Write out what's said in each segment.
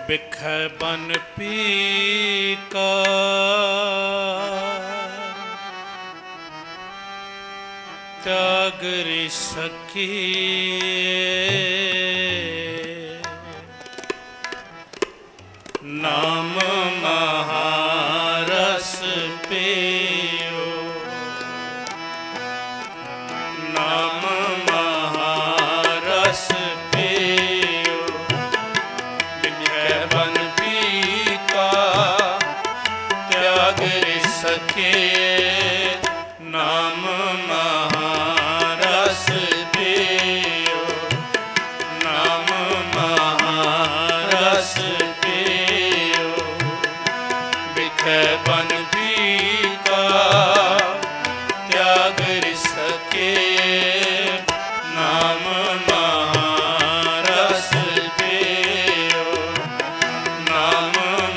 बिखे बन पीका त्याग रे सखिए नाम महारस पियो नाम महारस पियो बिखे बन पीका त्याग रे सखिए नाम महारस पियो नाम महारस पियो बिखे बन पीका त्याग रे सखिए नाम महारस पियो नाम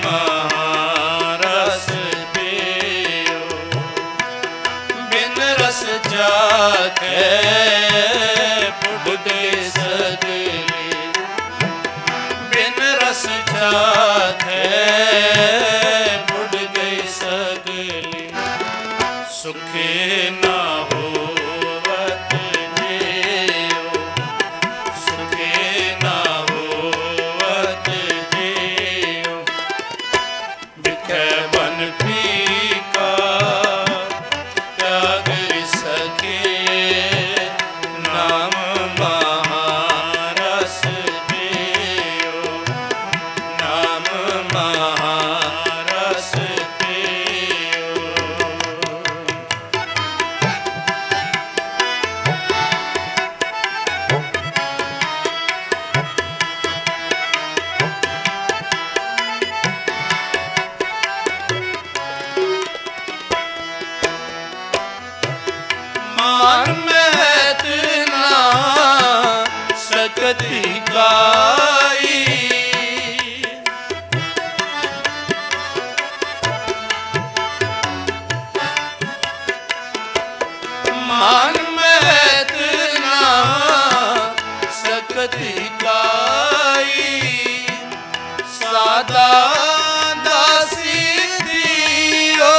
महारस पियो बिन रस जाके बुढ़े सगले बिन रस जाके बुढ़ गई सगले सुखे ना होवत जियो सुखे ना होवत जियो बिखे बन पीका त्याग रे सखिए नाम महारस पियो नाम महारस पियो मान में इतना सकती गाई मान में इतना सकती गाई सादा दासी दियो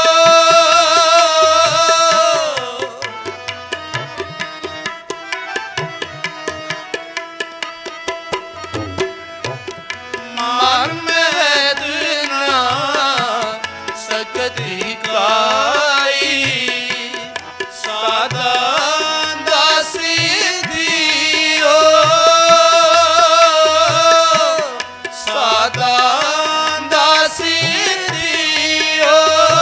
मान में इतना सकती गाई सादा दासी दियो सादा दासी दियो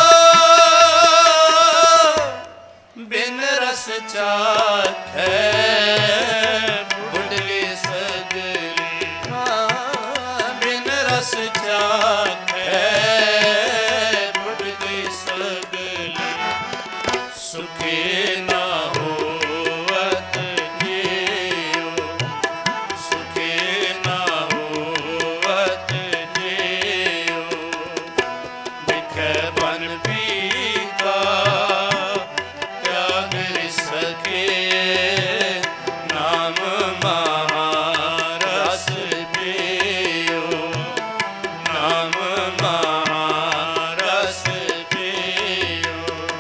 बिन रस चाखे बुढ़े सगले बिन रस चाखे बुढ़ गई सगले सुखे ना होवत जियो सुखे ना होवत जियो बिखे बन पीका त्याग रे सखिए नाम महारस पियो नाम महारस पियो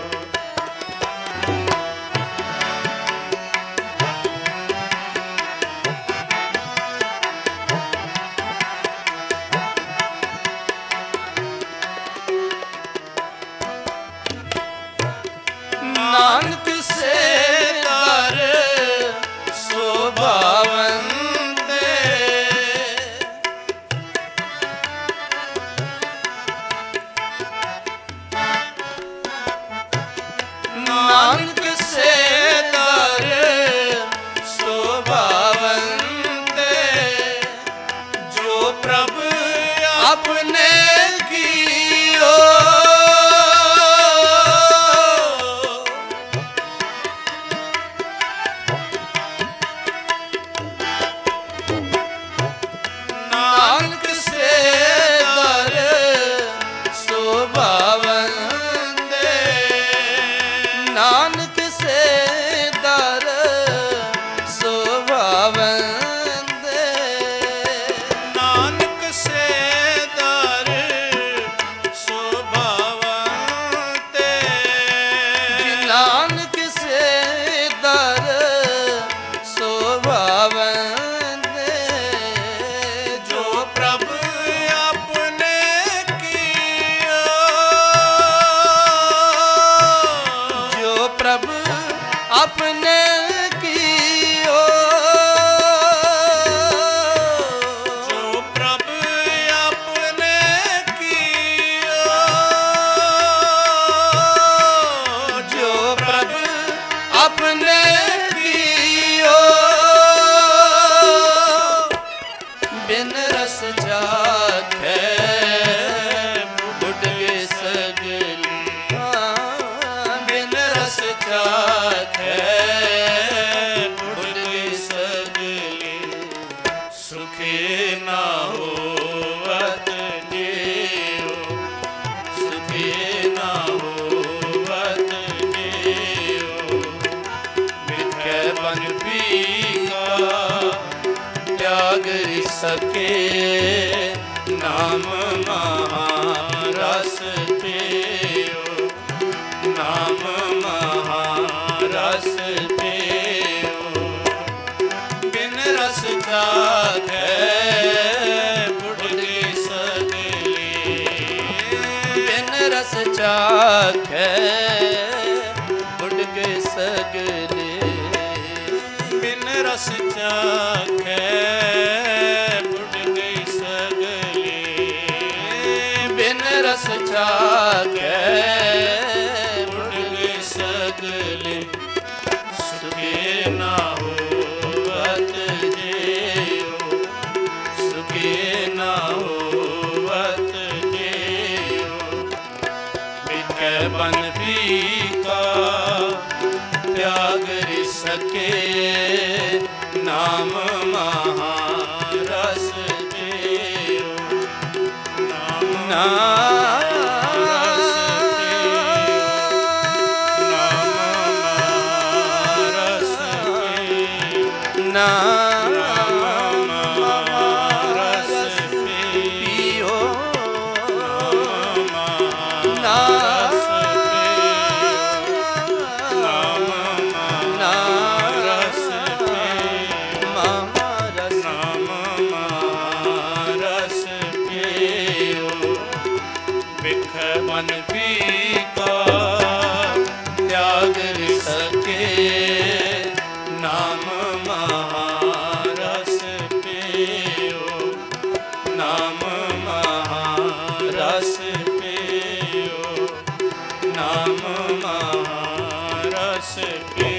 नानक से दर शोभावंते नानक से दर शोभावंते जो प्रभु अपने कियो नानक से दर शोभावंते नानक से दर शोभावंते नानक से रस चाखै बुढ़ गे सगली, बिन रस चाखै बुढ़ गे सगली, सुखे ना होवत जियो, सुखे ना होवत जियो। बिखे बन फीका त्याग री सके, नाम महारस पियो, नाम महारस पियो। बिन रस चाखै बुढ़ गे सगली, बिन रस चाखै बुढ़ गे सगली, बिन रस चाखै बुढ़ गे सगली, बिन रस चाखै बुढ़ गे सगली, सुखे ना होवत जियो, सुखे ना होवत जियो। बिखे बन फीका त्याग री सके, नाम महारस पियो, नाम महारस पियो, नाम महारस पियो, नाम महारस पियो, नाम महारस मन फीका त्याग री सके, नाम महारस पियो, नाम महारस पियो, नाम महारस पियो।